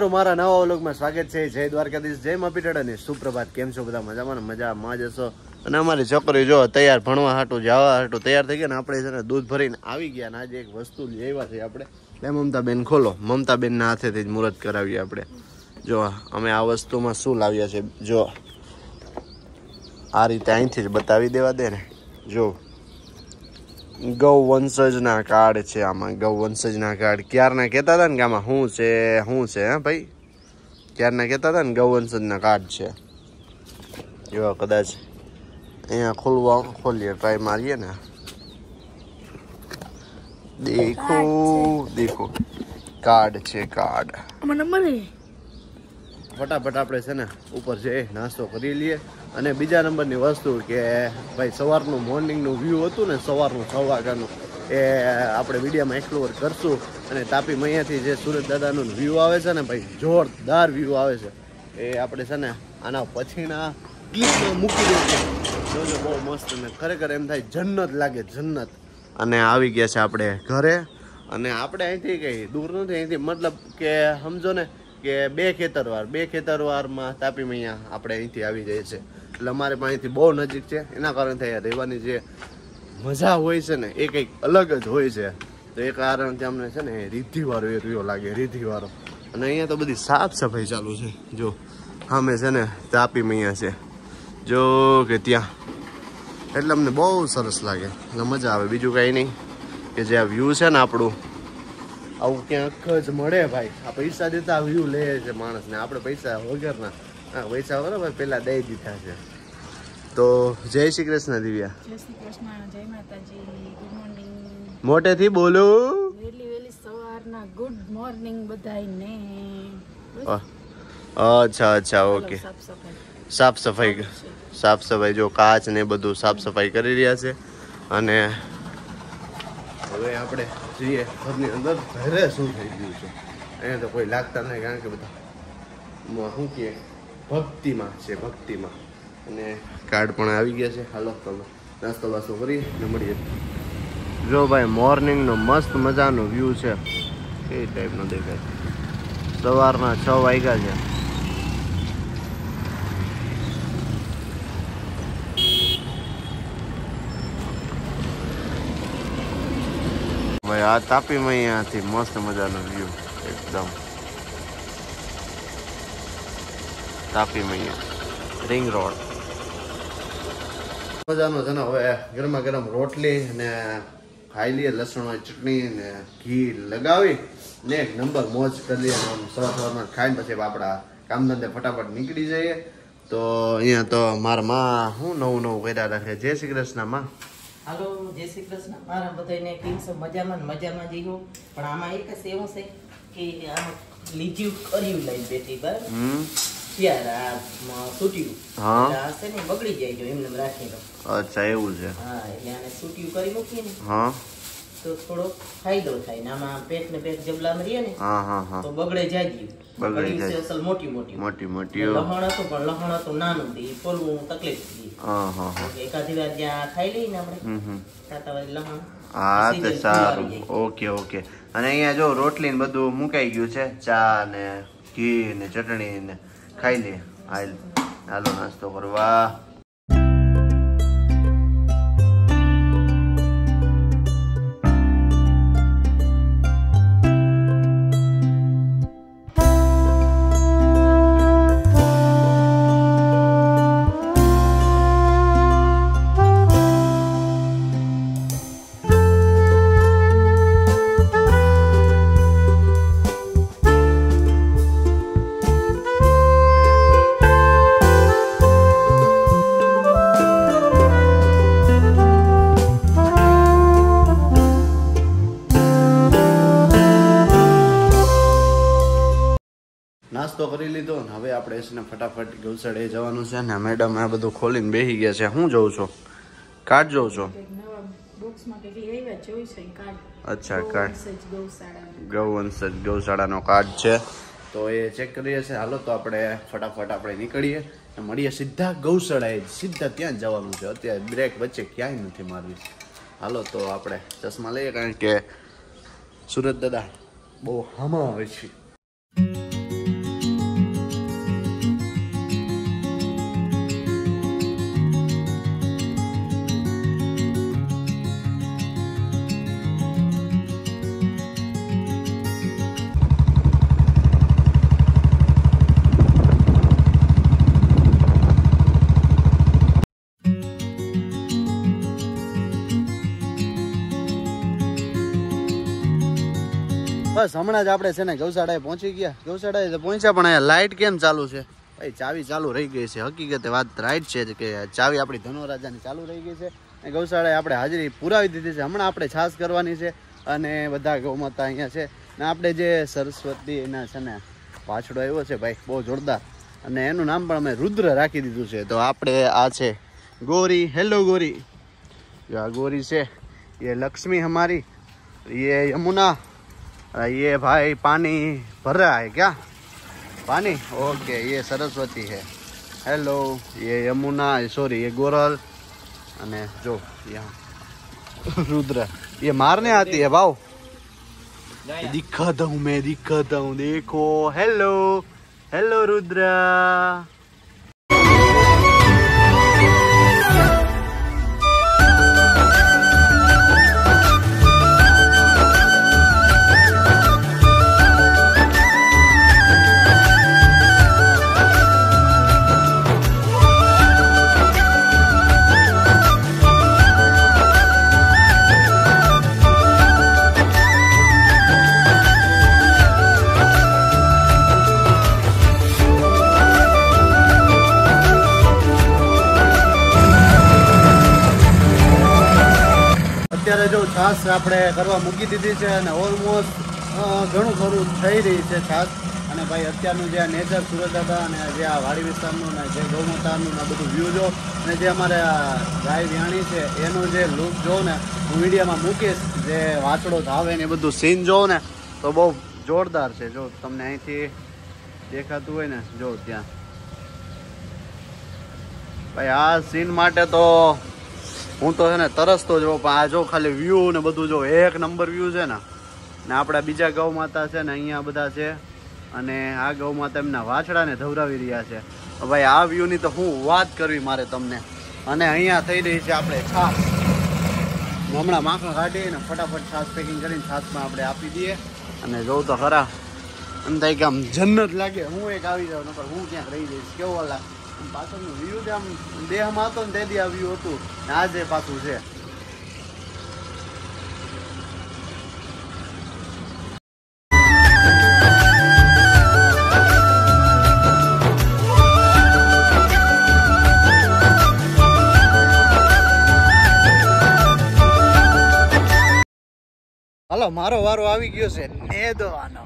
તમારું મારા નવા વ્લોગમાં સ્વાગત છે. જય દ્વારકાધીશ, જય માપીટડ અને સુપ્રભાત. કેમ છો બધા? મજામાં ને? મજામાં જશો. અને અમારી છોકરી જો તૈયાર ભણવા હાટું જવા હાટું તૈયાર થઈ ગયા ને આપણે છે ને દૂધ ભરીને આવી ગયા ને આજે એક વસ્તુ લેવા છે આપણે. બે મમતાબેન ખોલો. મમતાબેનના હાથેથી જ મુહૂર્ત કરાવીએ આપણે. જો અમે આ વસ્તુમાં શું લાવ્યા છે જો આ રીતે અહીંથી જ બતાવી દેવા દે ને. જો ગૌવંશજના કાર્ડ છે આમાં. ગૌવંશજના કાર્ડ ક્યારના કહેતા હતા ને કે આમાં શું છે હા ભાઈ? ક્યારના કહેતા હતા ને ગૌવંશજના કાર્ડ છે. જો કદાચ અહીંયા ખોલીએ ટ્રાય મારીએ ને. દેખો કાર્ડ છે કાર્ડ. ફટાફટ આપણે છે ને ઉપર જઈ નાસ્તો કરી લઈએ. અને બીજા નંબરની વસ્તુ કે ભાઈ સવારનું મોર્નિંગનું વ્યૂ હતું ને સવારનું 6 વાગ્યાનું એ આપણે વિડીયોમાં એક્સપ્લોર કરશું. અને તાપી મૈયાથી જે સુરત દાદાનું વ્યૂ આવે છે ને ભાઈ જોરદાર વ્યૂ આવે છે એ આપણે છે ને આના પછીના ક્લિપમાં મૂકી દઈશું. જોજો બહુ મસ્ત ને ખરેખર એમ થાય જન્નત લાગે જન્નત. અને આવી ગયા છે આપણે ઘરે. અને આપણે અહીંથી કંઈ દૂર નથી અહીંથી મતલબ કે સમજો ને કે બે ખેતરવારમાં તાપી મૈયા આપણે અહીંથી આવી જાય છે. એટલે અમારે પણ અહીંથી બહુ નજીક છે. એના કારણે અહીંયા રહેવાની જે મજા હોય છે ને એ કંઈક અલગ જ હોય છે. તો એ કારણથી અમને છે ને રીધિવાળો એરિયો લાગે રીધિવાળો. અને અહીંયા તો બધી સાફ સફાઈ ચાલુ છે. જો સામે છે ને તાપી મૈયા છે જો કે ત્યાં. એટલે અમને બહુ સરસ લાગે એટલે મજા આવે. બીજું કાંઈ નહીં કે જે આ વ્યૂ છે ને આપણું આવું ક્યાંક જ મળે ભાઈ. આ પૈસા દેતા વ્યૂ લે છે માણસને. આપણે પૈસા વગરના પૈસા બરાબર પહેલા દઈ દીધા છે. તો જય શ્રી કૃષ્ણ દિવ્યા. જય શ્રી કૃષ્ણ, જય માતાજી, ગુડ મોર્નિંગ. મોટેથી બોલો. વેલી સવારના ગુડ મોર્નિંગ બધાયને. અચ્છા ઓકે. સાફ સફાઈ જો કાચ ને બધું સાફ સફાઈ કરી રહ્યા છે. અને હવે આપણે જઈએ ઘરની અંદર. ઘરે શું થઈ ગયું છે અહીંયા તો કોઈ લાગતા નહીં કારણ કે બધા શું કહે ભક્તિમાં છે ભક્તિમાં. અને કાર્ડ પણ આવી ગયા છે. હાલો તમે નાસ્તો બાસ્તો કરી ને મળીએ. જો ભાઈ મોર્નિંગનો મસ્ત મજાનો વ્યૂ છે. એ ટાઈપનો દેખાય. સવારના 6 વાગ્યા છે. ભાઈ આ તાપી મૈયાથી મસ્ત મજાનો વ્યૂ એકદમ. તાપી મૈયા રિંગ રોડ મજાનો છે ને. હવે ગરમા ગરમ રોટલી ને ખાઈ લઈએ. લસણની ચટણી ને ઘી લગાવી ને એક નંબર મોજ કરી લઈએ. સવારમાં ખાઈને પછી આપણા કામ ધંધે ફટાફટ નીકળી જઈએ. તો અહીંયા તો મારા માં હું નવું કર્યા રાખે. જય શ્રી કૃષ્ણ માં. હાલો જય શ્રી કૃષ્ણ. મારા બધાને કેમ છો? મજામાં જીવો. પણ આમાં એક જ એવું છે કે આ લીજ્યું કર્યું લઈ બેઠી બરાબર ત્યારે આ સૂટ્યું આ છે ને બગડી જાય જો એમને રાખી દો. અચ્છા એવું છે. હા એટલે આને સૂટ્યું કરી મૂકીએ ને હા તો થોડો ફાયદો થાય ને. આમાં પેટ ને પેટ જબલામાં રહીએ ને તો બગડે જાય. બગડી જાય અસલ મોટી લહણ હતું પણ લહણ હતું નાનું એ ખોલવું તકલીફ થઈ. એકાદી વાર જ્યાં ખાઈ લઈએ ને આપણે ખાતા વાર લહણ. હા તો સારું. ઓકે. અને અહીંયા જો રોટલી ને બધું મુકાઈ ગયું છે. ચા ને ઘી ને ચટણી ને ખાઈ લે. હાલો નાસ્તો કરવા. નાસ્તો કરી લીધો ને હવે આપણે છે ને ફટાફટ ગૌશાળે જવાનું છે ને. મેડમ આ બધું ખોલીને બેસી ગયા છે. હું જોઉં છું કાર્ડ જોઉં છું. અચ્છા કાર્ડ ગૌશાળાનો કાર્ડ છે તો એ ચેક કરીએ છીએ. હાલો તો આપણે ફટાફટ આપણે નીકળીએ મળીએ સીધા ગૌશાળાએ. સીધા ત્યાં જ જવાનું છે. અત્યારે બ્રેક વચ્ચે ક્યાંય નથી મારવી. હાલો તો આપણે ચશ્મા લઈએ કારણ કે સુરત દાદા બહુ હામાં હોય છે. બસ હમણાં જ આપણે છે ને ગૌશાળાએ પહોંચી ગયા. ગૌશાળાએ પહોંચ્યા પણ અહીંયા લાઇટ કેમ ચાલુ છે ભાઈ? ચાવી ચાલુ રહી ગઈ છે. હકીકતે વાત રાઈટ છે કે ચાવી આપણી ધનોરાજાની ચાલુ રહી ગઈ છે. અને ગૌશાળાએ આપણે હાજરી પુરાવી દીધી છે. હમણાં આપણે છાશ કરવાની છે અને બધા ગૌમાતા અહીંયા છે. ને આપણે જે સરસ્વતી એના છે ને પાછળો આવ્યો છે ભાઈ, બહુ જોરદાર. અને એનું નામ પણ અમે રુદ્ર રાખી દીધું છે. તો આપણે આ છે ગौरी. हेलो गौरी. जो गौरी से ये लक्ष्मी हमारी, ये यमुना, ये भाई पानी भर रहा है क्या? पानी ओके. ये सरस्वती है. हेलो. ये यमुना, सॉरी ये गोरल. અને જો यहाँ रुद्र ये मारने आती है भाव. दिखाता हूँ मैं, दिखाता हूँ. देखो हेलो हेलो रुद्र. અત્યારે જો છાશ આપણે કરવા મૂકી દીધી છે અને ઓલમોસ્ટ ઘણું ખરું થઈ રહી છે છાશ. અને ભાઈ અત્યારનું જે નેચર સુરત હતા અને જે આ વાડી વિસ્તારનું ને જે ગૌમાતાનું ને બધું વ્યૂ જો અને જે અમારે આ ગાય વ્યાણી છે એનું જે લુક જોઉં ને હું મીડિયામાં મૂકીશ. જે વાછડો ધાવે ને એ બધું સીન જોઉં ને તો બહુ જોરદાર છે. જો તમને અહીંથી દેખાતું હોય ને, જો ત્યાં ભાઈ આ સીન માટે તો હું તો છે ને તરસતો જો. પણ આ જો ખાલી વ્યૂ ને બધું જો એક નંબર વ્યૂ છે ને. ને આપણા બીજા ગૌ માતા છે ને અહીંયા બધા છે અને આ ગૌ માતા એમના વાછડાને ધવરાવી રહ્યા છે. ભાઈ આ વ્યૂની તો હું વાત કરવી મારે તમને. અને અહીંયા થઈ રહી છે આપણે છાશ. હમણાં માખણ કાઢીને ફટાફટ છાશ પેકિંગ કરીને છાશમાં આપણે આપી દઈએ. અને જોઉં તો ખરા એમ થાય કે આમ જન્નત લાગે. હું એક આવી જાઉં નકર હું ક્યાંક રહી જઈશ. કેવો લાગે પાછળનું વ્યૂ જે આમ દેહમાં હતો ને તેથી આ વ્યૂ હતું ને આજે પાછું છે. હાલો મારો વારો આવી ગયો છે નેદવાનો.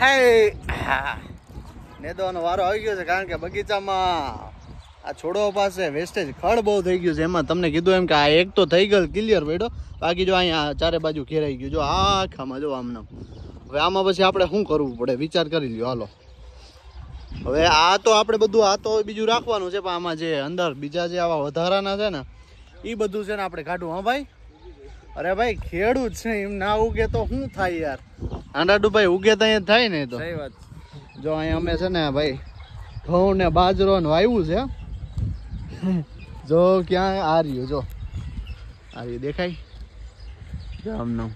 નેદવાનો વારો આવી ગયો છે કારણ કે બગીચામાં આ છોડવા પાસે વેસ્ટેજ ખડ બહુ થઈ ગયું છે. એમાં તમને કીધું એમ કે આ એક તો થઈ ગયો ક્લિયર પડ્યો, બાકી જો અહીંયા ચારે બાજુ ઘેરાઈ ગયું. જો આખામાં જો આમને. હવે આમાં પછી આપણે શું કરવું પડે વિચાર કરી લ્યો. હાલો હવે આ તો આપણે બધું આ તો બીજું રાખવાનું છે, પણ આમાં જે અંદર બીજા જે આવા વધારાના છે ને એ બધું છે ને આપણે કાઢવું. હા ભાઈ, અરે ભાઈ ખેડૂત છે એમ ના ઉગે તો શું થાય યાર? આંડાડું ભાઈ ઉગે તો અહીંયા થાય ને. તો સહી વાત. જો અહીંયા અમે છે ને ભાઈ ઘઉં ને બાજરો ને વાવ્યું છે. જો ક્યાં આ રહ્યું, જો આ રહ્યું દેખાય આમનું.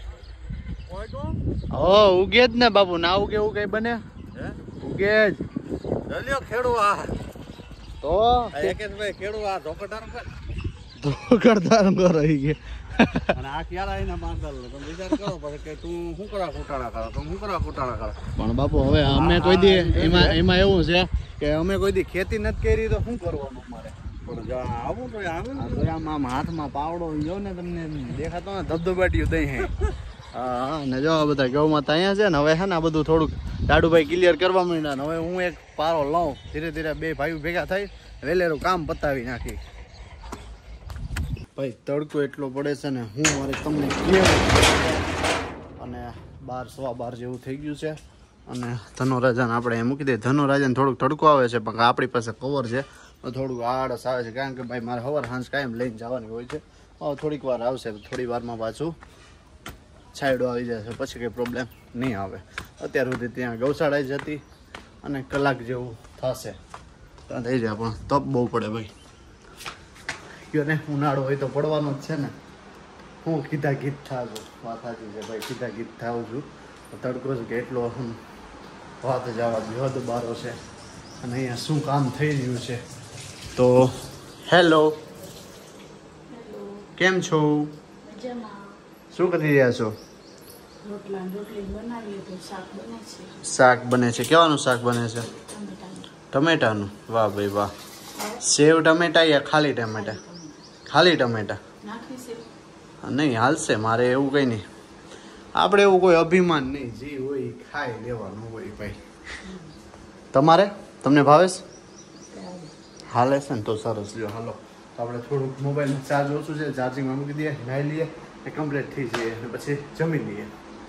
ઓ ઉગે જ ને બાપુ, ના ઉગે એવું કઈ બને? ઉગે જ ખેડૂ. આ તો ભાઈ ખેડૂ આ ધોકડદાર રહી ગયા. અને આ ક્યારે આવીને માંગલ તમે વિચાર કરો પછી કે તું શું કરવા કુટાણા કરો, તું શું કરવા કુટાણા કરો. પણ બાપુ હવે અમે કોઈ દી એમાં એવું છે કે અમે કોઈ દી ખેતી નથી કરી તો શું કરવાનું મારે? આવું તો આમ હાથમાં પાવડો જો ને તમને દેખાતો ને ધબધબાટીયું દઈ હે. હા ને જો બધા ગૌ માતા અહીંયા છે ને. હવે છે ને આ બધું થોડુંક દાડુભાઈ ક્લિયર કરવા માંડ્યા ને હવે હું એક પારો લઉં. ધીરે ધીરે બે ભાઈઓ ભેગા થઈ વેલેરું કામ પતાવી નાખી. ભાઈ તડકો એટલો પડે છે ને હું મારે તમને કહેવું. અને 12 જેવું થઈ ગયું છે. અને ધનોરાજાને આપણે મૂકી દઈએ. ધનોરાજાને થોડુંક તડકો આવે છે પણ આપણી પાસે કવર છે તો થોડુંક આળસ આવે છે કારણ કે ભાઈ મારે સવાર સાંજ કાયમ લઈને જવાની હોય છે. થોડીક વાર આવશે, થોડી વારમાં પાછું છાંયડો આવી જશે, પછી કંઈ પ્રોબ્લેમ નહીં આવે. અત્યાર સુધી ત્યાં ગૌશાળા જ હતી અને કલાક જેવું થશે ત્યાં થઈ જાય. પણ તપ બહુ પડે ભાઈ કયો ને. ઉનાળો હોય તો પડવાનો જ છે ને. હું કીધા ગીત થાવ છું. વાત સાચી છે ભાઈ, કીધા ગીત થાવ છું. તડકો છે કે એટલો વાત જવા હદ બારો છે. અને અહીંયા શું કામ થઈ રહ્યું છે તો હેલો કેમ છો? શું કરી રહ્યા છો? રોટલા ને રોટલી બનાવીએ તો શાક બને છે. શાક બને છે. કેવાનું શાક બને છે? ટમેટાનું. ટમેટાનું. વાહ ભાઈ વાહ. સેવ ટમેટા યા ખાલી ટમેટા? ખાલી ટમેટા નાખી છે. નહીં હાલશે, મારે એવું કંઈ નહીં. આપણે એવું કોઈ અભિમાન નહીં, જે હોય એ ખાઈ લેવાનું હોય ભાઈ. તમારે તમને ભાવે છે? હાલે છે ને તો સરસ. લ્યો હાલો તો આપણે થોડુંક મોબાઈલ ચાર્જ ઓછું છે, ચાર્જિંગમાં મૂકી દઈએ, નાહી લઈએ, એ કમ્પ્લીટ થઈ જઈએ અને પછી જમી લઈએ.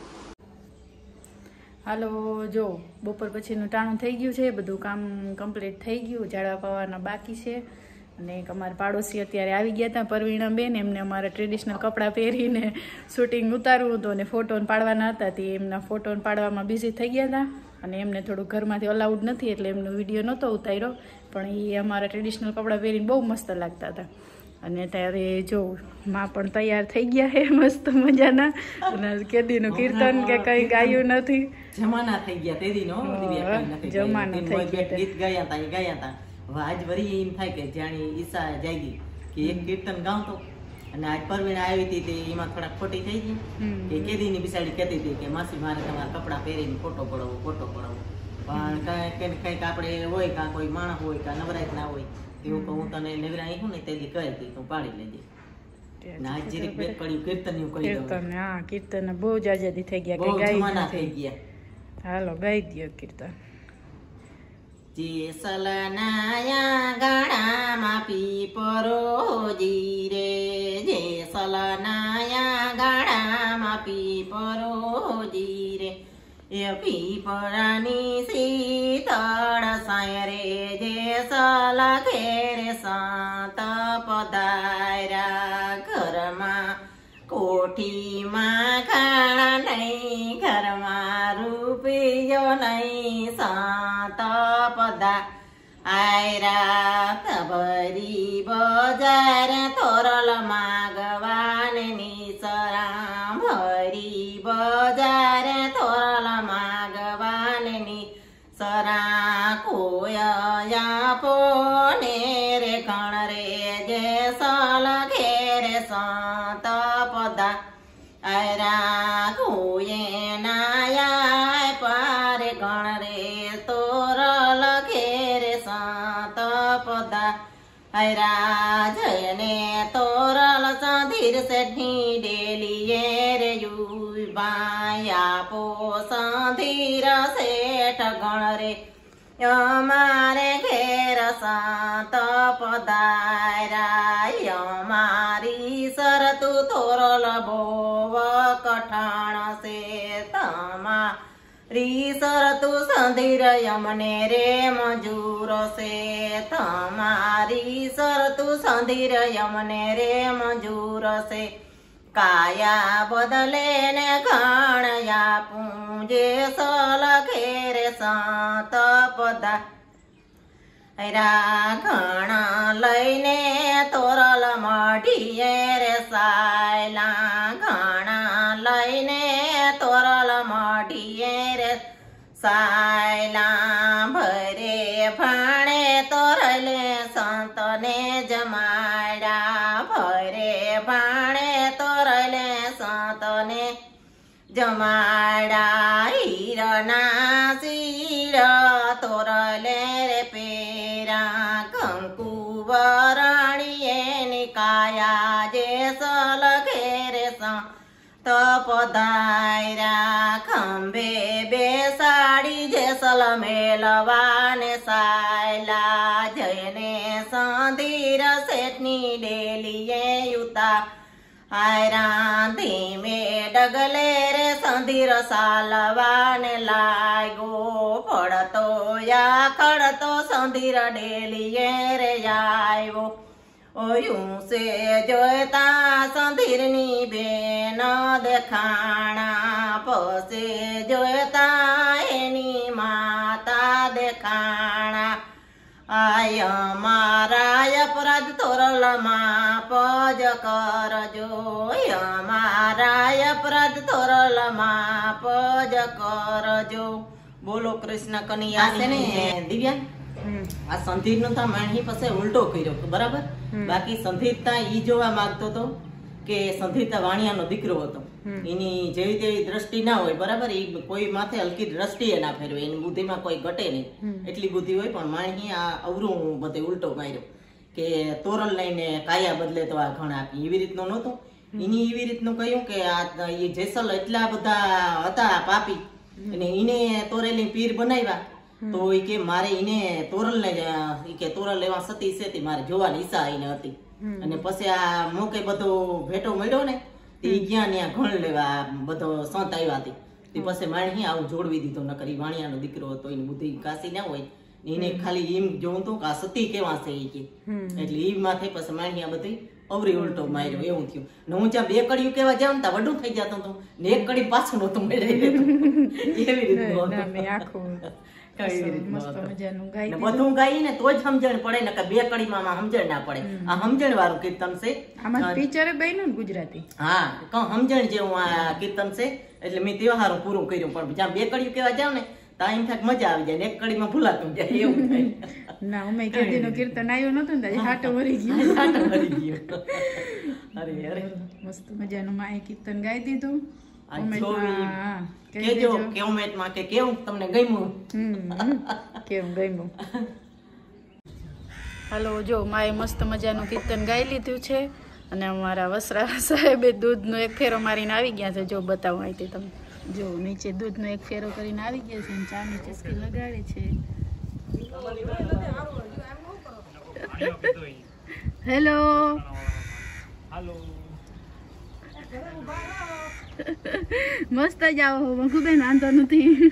હાલો જો બપોર પછીનું ટાણું થઈ ગયું છે, બધું કામ કમ્પ્લીટ થઈ ગયું, ઝાડવા પાવાના બાકી છે. અને એક અમારા પાડોશી અત્યારે આવી ગયા હતા, પરવીણાબેન. એમને અમારા ટ્રેડિશનલ કપડાં પહેરીને શૂટિંગ ઉતારવું હતું અને ફોટોને પાડવાના હતા. તે એમના ફોટોને પાડવામાં બિઝી થઈ ગયા હતા અને એમને થોડુંક ઘરમાંથી અલાઉડ નથી એટલે એમનો વિડીયો નહોતો ઉતાર્યો. પણ એ અમારા ટ્રેડિશનલ કપડાં પહેરીને બહુ મસ્ત લાગતા હતા. અને ત્યારે જો માં પણ તૈયાર થઈ ગયા છે મસ્ત મજાના. અને કેદીનું કીર્તન કે કંઈ ગાયું નથી, જમાના થઈ ગયા તેદીનો. જમાના થઈ ગયા. ગીત ગાયા હતા, એ ગાયા હતા. હવે આજ વરી એમ થાય કે જાણી ઈચ્છા જાગી કે એક કીર્તન ગાવતો. અને આજ પરવીણા આવી હતી તે એમાં થોડાક ખોટી થઈ ગઈ કે કેદીની બિસાડી કહેતી હતી કે માસી મારે તમારા કપડાં પહેરીને ફોટો પડાવો, ફોટો પડાવો. પણ કંઈક આપણે હોય કાં કોઈ માણસ હોય કાં નવરાત ના હોય એવું તો હું તને નવરાઈ હું ને તેદી કહે તું પાડી લેજે. આજ જીરીક બે કડી કીર્તન નું કહી દઉં. કીર્તન, હા કીર્તન બહુ જ આઝાદી થઈ ગયા, બહુ કે જમાના ગાઈ થઈ ગયા. હાલો ગાઈ દો કીર્તન. જેસલનાયા ગાડામાં પીપરોજી રે, જેસલનાયા ગાડામાં પીપરોજી રે, એ પીપળાની શીતળ સાય રે, જેસલ ઘેરે સંત પધાર્યા. ઘરમાં કોઠીમાં ખાણા નહીં, ઘરમાં રૂપિયો નહીં, સંત પધાર્યા. ભરી બજાર તોરલ માગવાની સરા, ભરી બજાર તોરલ માગવાની સરા. કોયા પોને રે કણ રે, જેસલ ઘેરે સંત પધાર્યા. કોયે નાયા પારે કણ રે, તોરલ ઘેરે સંત પધાર્યા. જયને તોરલ સંધીર શેઠની ડેલીએ રે યુબાઈ આપો સંધીર શેઠ ગણ રે, અમારે ઘેર સંત પધાર્યા. અમારી શરતું તોરલ બોવ કઠણ છે, તમારી શરતું સંધીર અમને રે મંજૂર છે, તમારી શરતું સંધીર અમને રે મંજૂર છે. કાયા બદલે ને ઘણ આપું, જેસલ ઘેરે સંત પધાર્યા. ઘણ લઈને તોરલ મઢીએ રે સાયલા, ઘણ લઈને તોરલ મઢીએ રે સાયલા. ભરે ભાણે તોરલે સંતને જમાડ્યા, ભરે ભાણે તોરલે સંતને જમાડા. હીરના શીર તોરલે રે પેરા, કંકુ વરણીએ નિકાયા, જેસલ ઘેરે સંત પધાર્યા. ખંભે બેસાડી જેસલ મેલવાને સાયલા, જયને સંધીર શેઠની ડેલીએ યુતા હાયરા. ધીમે ડગલે રે સંધીર સાલવાને લાગ્યો, પડતો યા ખડતો સંધીર ડેલીએ રે આવ્યો. ઓયું સે જોતા સંધીરની બેન દેખાણા, પસે જોતા એની માતા દેખાણા. આય મારા અપરાધ તોરલમાં પજ કરજો, મારા અપરાધ તોરલમાં પજ કરજો. બોલો કૃષ્ણ કનૈયા છે ને દિવ્યા. આ સંધીર નો માણી પાસે ઉલટો કર્યો બરાબર. બાકી સંધીર તા ઈ જોવા માંગતો તો કે સંધિતા વાણિયાનો દીકરો હતો. એની જેવી તેવી દ્રષ્ટિ ના હોય, બરાબર, એ કોઈ માથે હલકી દ્રષ્ટિએ ના ફેરવે, એની બુદ્ધિમાં કોઈ ઘટે નહીં, એટલી બુદ્ધિ હોય. પણ માણસી આ અવરું બધે ઉલટો માર્યો કે તોરલ લઈને કાયા બદલે તો આ ઘણ આપી, એવી રીતનું નહોતું. એની એવી રીતનું કહ્યું કે આ એ જેસલ એટલા બધા હતા પાપી, અને એને તોરેલી પીર બનાવ્યા, તો એ કે મારે એને તોરલ ને કે તોરલ લેવા સતી છે, મારે જોવાની ઈચ્છા એને હતી. અને પછી આ મોકે બધો ભેટો મળ્યો ને, તે ગયા ને ઘણ લેવા બધો સંત આવ્યા હતી. તે પછી માણી આવું જોડવી દીધો, નકર ઈ વાણિયાનો દીકરો હતો, એની બુદ્ધિ કાસી ના હોય, એને ખાલી એમ જોવું હતું કે આ સતી કેવા છે એ કે, એટલે ઈ માથે પછી માણી આ બધી અવરી ઉલટો માર્યો, એવું થયું. ને હું જ્યાં 2 કડીયું કેવા જાઉં ને વડું થઈ જતું હતું ને 1 કડી પાછું નહોતું મળે, એવી રીતનું બધું ગાઈ ને તો જ સમજણ પડે ને, 2 કડીમાં સમજણ ના પડે. આ સમજણ વાળું કીર્તન છે, ગુજરાતી. હા, સમજણ જેવું આ કીર્તન છે, એટલે મેં તહેવારો પૂરું કર્યું. પણ જ્યાં 2 કડીયું કેવા જાવ ને ત્યાં એમ થાય મજા આવી જાય ને 1 કડીમાં ભૂલાતું જાય, એવું થાય. ના અમે કેદીનો કીર્તન આવ્યું નતું ને હાટો વરી ગયો. અરે મસ્ત મજાનું માએ કીર્તન ગાઈ દીધું. કેજો કોમેન્ટમાં કે કેવું તમને ગમ્યું, કેવું ગમ્યું. હાલો, જો માએ મસ્ત મજાનું કીર્તન ગાઈ લીધું છે, અને અમારા વસરા સાહેબે દૂધનો 1 ફેરો મારીને આવી ગયા છે. જો બતાવું અહીંથી તમે, જો નીચે દૂધનો 1 ફેરો કરીને આવી ગયા છે, અને ચાની ચસ્કી લગાડે છે. હેલો, મસ્ત જ આવો મંગુબેન, વાંધો નથી.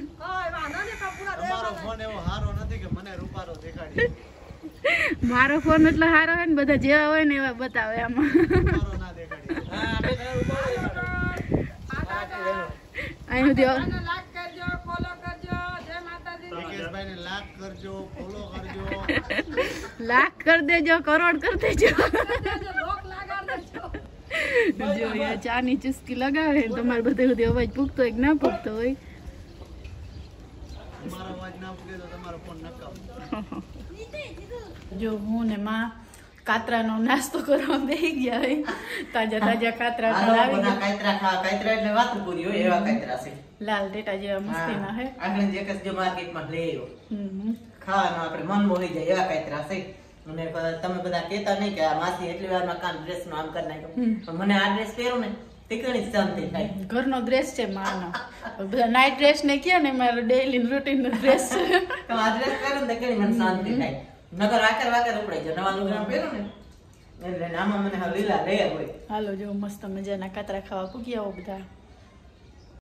મારો ફોન એટલો સારો હોય ને, બધા જેવા હોય ને એવા બતાવે આમાં. લાખ કરી દેજો, કરોડ કરી દેજો. જો ચાની ચુસ્કી લગાવે તમારે બધે બધે અવાજ પૂગતો હોય કે ના પૂગતો હોય. જો હું ને માં કાતરાનો નાસ્તો કરવા બેસી ગયા હોય, તાજા તાજા કાતરા એટલે વાત પૂરી હોય એવા કાતરા છે, લાલ ટેટા જેવા મસ્તીના હે. આગળ જે કસ જો માર્કેટમાં લઈ આવ્યો ખાવાનો આપણે મન મોહી જાય એવા કાતરા છે. અને તમે બધા કહેતા નહીં કે આ માસી એટલી વારમાં કામ ડ્રેસ નો આમ કરી નાખ્યો, પણ મને આ ડ્રેસ પહેરું ને તીકણી શાંતિ થાય. ઘરનો ડ્રેસ છે માનો, બધા નાઇટ ડ્રેસ ને કે ને મારો ડેઈલી રૂટીન નો ડ્રેસ છે. તો આ ડ્રેસ પહેરું ને તીકણી મને શાંતિ થાય, નકર આકર વાકર ઉપડે છે. નવા લુગડા પહેરું ને એટલે આમાં મને લીલા લે હોય. હાલો, જો મસ્ત મજાના કાતરા ખાવા પૂગ્યા બધા.